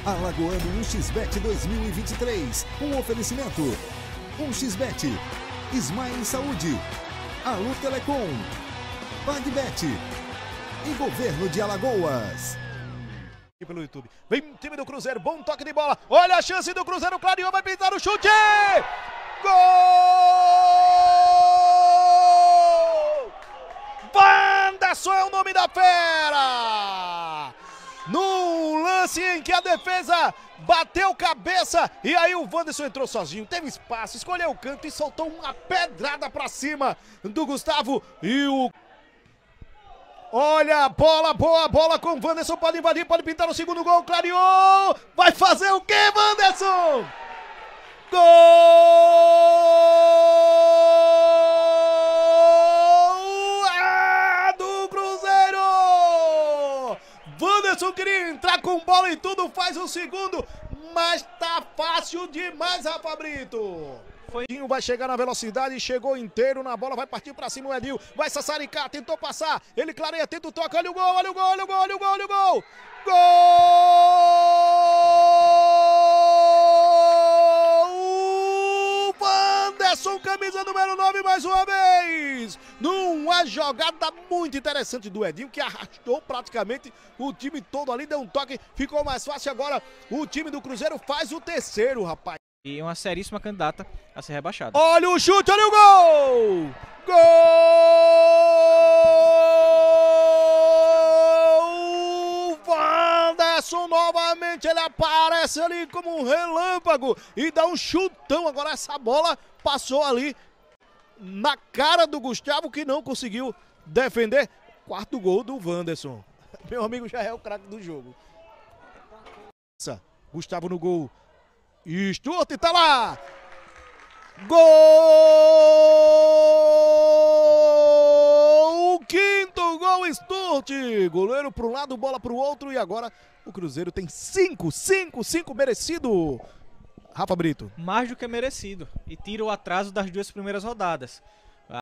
Alagoano 1xBet 2023. Um oferecimento. 1xBet. Smile Saúde. Alô Telecom. PagBet. E Governo de Alagoas. Pelo YouTube. Vem o time do Cruzeiro, bom toque de bola. Olha a chance do Cruzeiro, clareou, vai pintar o chute. Gol! Wanderson é o nome da fera! Num lance em que a defesa bateu cabeça e aí o Wanderson entrou sozinho, teve espaço, escolheu o canto e soltou uma pedrada pra cima do Gustavo e o... Olha a bola, boa bola com o Wanderson, pode invadir, pode pintar o segundo gol, clareou! Vai fazer o quê, Wanderson? Gol! Do Cruzeiro! Wanderson queria entrar com bola e tudo, faz o segundo, mas tá fácil demais, Rafa Brito. Vai chegar na velocidade, chegou inteiro na bola, vai partir pra cima o Edil, vai sassaricar, tentou passar, ele clareia, tenta o toque, olha o gol, olha o gol, olha o gol, olha o gol, olha o gol! Gol! Wanderson, camisa número 9 mais uma vez! Numa jogada muito interessante do Edil, que arrastou praticamente o time todo ali, deu um toque, ficou mais fácil agora, o time do Cruzeiro faz o terceiro, rapaz. E uma seríssima candidata a ser rebaixada. Olha o chute, olha o gol! Gol! Wanderson novamente, ele aparece ali como um relâmpago e dá um chutão. Agora essa bola passou ali na cara do Gustavo, que não conseguiu defender. Quarto gol do Wanderson. Meu amigo já é o craque do jogo. Gustavo no gol. Stuart tá lá! Gol! O quinto gol, Stuart! Goleiro para um lado, bola para o outro e agora o Cruzeiro tem 5 merecido. Rafa Brito. Mais do que merecido e tira o atraso das duas primeiras rodadas.